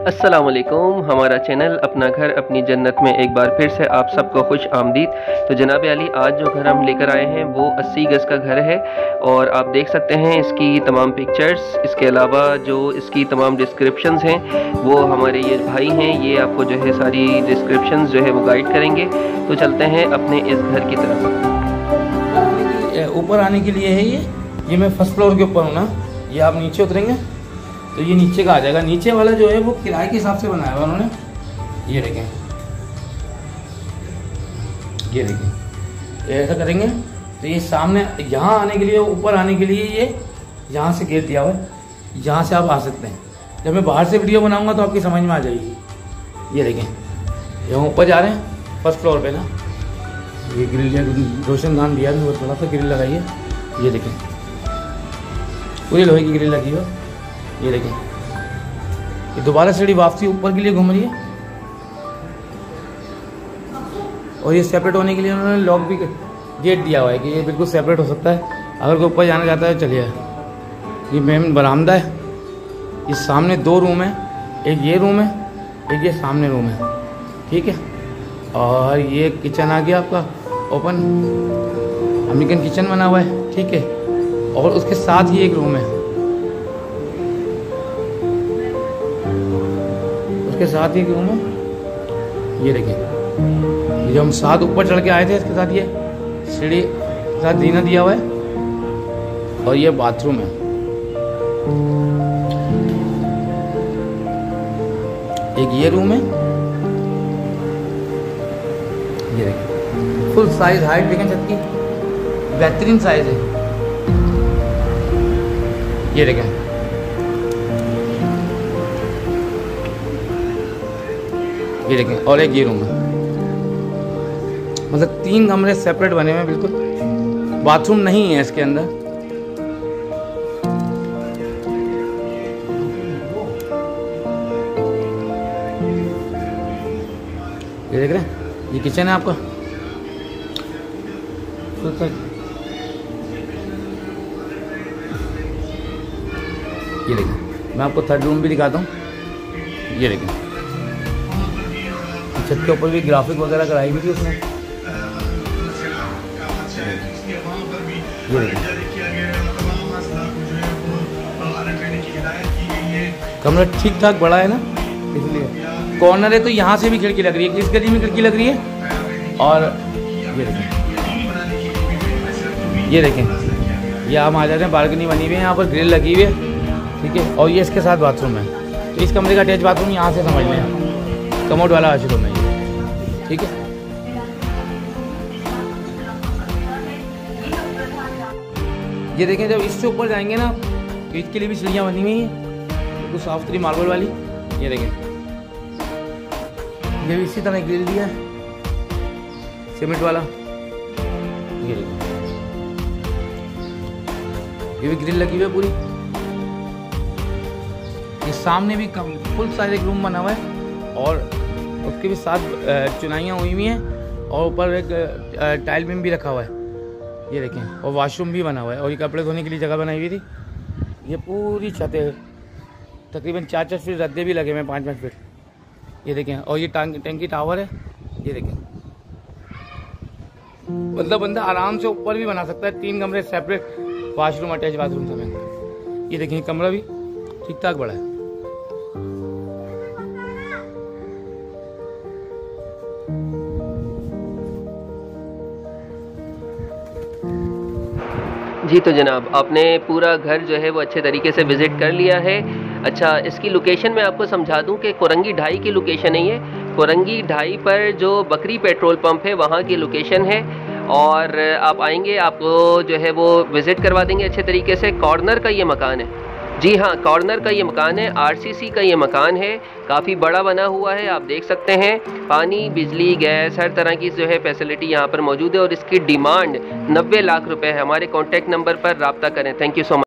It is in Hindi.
अस्सलाम वालेकुम। हमारा चैनल अपना घर अपनी जन्नत में एक बार फिर से आप सबको खुश आमदीद। तो जनाब अली, आज जो घर हम लेकर आए हैं वो 80 गज़ का घर है और आप देख सकते हैं इसकी तमाम पिक्चर्स, इसके अलावा जो इसकी तमाम डिस्क्रिप्शंस हैं वो हमारे ये भाई हैं, ये आपको जो है सारी डिस्क्रिप्शंस जो है वो गाइड करेंगे। तो चलते हैं अपने इस घर की तरफ। ऊपर आने के लिए है ये मैं फर्स्ट फ्लोर के ऊपर हूँ ना, ये आप नीचे उतरेंगे तो ये नीचे का आ जाएगा। नीचे वाला जो है वो किराए के हिसाब से बनाया हुआ उन्होंने। ये देखें, ये देखें, ऐसा करेंगे तो ये सामने यहाँ आने के लिए, ऊपर आने के लिए ये यहाँ से गेट दिया हुआ है, यहाँ से आप आ सकते हैं। जब मैं बाहर से वीडियो बनाऊंगा तो आपकी समझ में आ जाएगी। ये देखें, यहाँ ऊपर जा रहे हैं फर्स्ट फ्लोर पे ना, ये ग्रिल रोशनदान दिया है, थोड़ा सा ग्रिल लगाइए। ये देखें, पूरी लोहे की ग्रिल लगी हो। ये देखें, ये दोबारा सीढ़ी वापसी ऊपर के लिए घूम रही है और ये सेपरेट होने के लिए उन्होंने लॉक भी गेट दिया हुआ है कि ये बिल्कुल सेपरेट हो सकता है। अगर कोई ऊपर जाना चाहता है चलिए। ये मेन बरामदा है, ये सामने 2 रूम है, एक ये रूम है, एक ये सामने रूम है, ठीक है। और ये किचन आ गया आपका ओपन, अमेरिकन किचन बना हुआ है, ठीक है। और उसके साथ ही एक रूम है, उसके साथ ही एक रूम है। ये देखिए, ये जो हम साथ ऊपर चढ़ के आए थे इसके साथ ये सीढ़ी साथ जीना दिया हुआ है। और ये बाथरूम है, एक ये रूम है। ये देखिए, फुल साइज हाइट देखें छत की, बेहतरीन साइज है। ये देखें, ये देखें, और एक ये रूम है। मतलब 3 कमरे सेपरेट बने हुए हैं बिल्कुल। बाथरूम नहीं है इसके अंदर। ये देख रहे हैं, ये किचन है आपका। ये देखें, मैं आपको थर्ड रूम भी दिखाता हूँ। ये देखें, छत के ऊपर भी ग्राफिक वगैरह कराई हुई थी उसने। ये देखिए, कमरा ठीक ठाक बड़ा है ना, इसलिए कॉर्नर है तो यहाँ से भी खिड़की लग रही है, इस गली में खिड़की लग रही है। और ये देखें, ये देखें, ये आप आ जाते हैं, बालकनी बनी हुई है, यहाँ पर ग्रिल लगी हुई है, ठीक है। और ये इसके साथ बाथरूम है, तो इस कमरे का अटैच बाथरूम यहाँ से समझ लें, कमोड वाला वाशरूम है, ठीक है। ये देखें, जब इससे ऊपर जाएंगे ना तो इसके लिए भी सीढ़ियाँ बनी हुई हैं, बिल्कुल साफ सुथरी मार्बल वाली। ये देखें, ये भी इसी तरह ग्रिल दिया है सीमेंट वाला। ये देखें, ये भी ग्रिल लगी हुई है पूरी। ये सामने भी फुल साइज एक रूम बना हुआ है और उसके भी साथ चुनाइयाँ हुई हुई हैं और ऊपर एक टाइल बीम भी रखा हुआ है। ये देखें, और वॉशरूम भी बना हुआ है और ये कपड़े धोने के लिए जगह बनाई हुई थी। ये पूरी छतें तकरीबन 4-4 फीट रद्दे भी लगे हुए हैं, 5-5 फीट। ये देखें, और ये टंकी टावर है। ये देखें, मतलब बंदा आराम से ऊपर भी बना सकता है, 3 कमरे सेपरेट, वॉशरूम अटैच बाथरूम समेत। ये देखें, कमरा भी ठीक ठाक बड़ा है। जी तो जनाब, आपने पूरा घर जो है वो अच्छे तरीके से विज़िट कर लिया है। अच्छा, इसकी लोकेशन मैं आपको समझा दूं कि कोरंगी ढाई की लोकेशन नहीं है, कोरंगी ढाई पर जो बकरी पेट्रोल पंप है वहाँ की लोकेशन है। और आप आएंगे, आपको जो है वो विज़िट करवा देंगे अच्छे तरीके से। कॉर्नर का ये मकान है, जी हाँ, कॉर्नर का ये मकान है, RCC का ये मकान है, काफ़ी बड़ा बना हुआ है, आप देख सकते हैं। पानी, बिजली, गैस, हर तरह की जो है फैसिलिटी यहाँ पर मौजूद है और इसकी डिमांड 90 लाख रुपए है। हमारे कॉन्टैक्ट नंबर पर रब्ता करें। Thank you so much.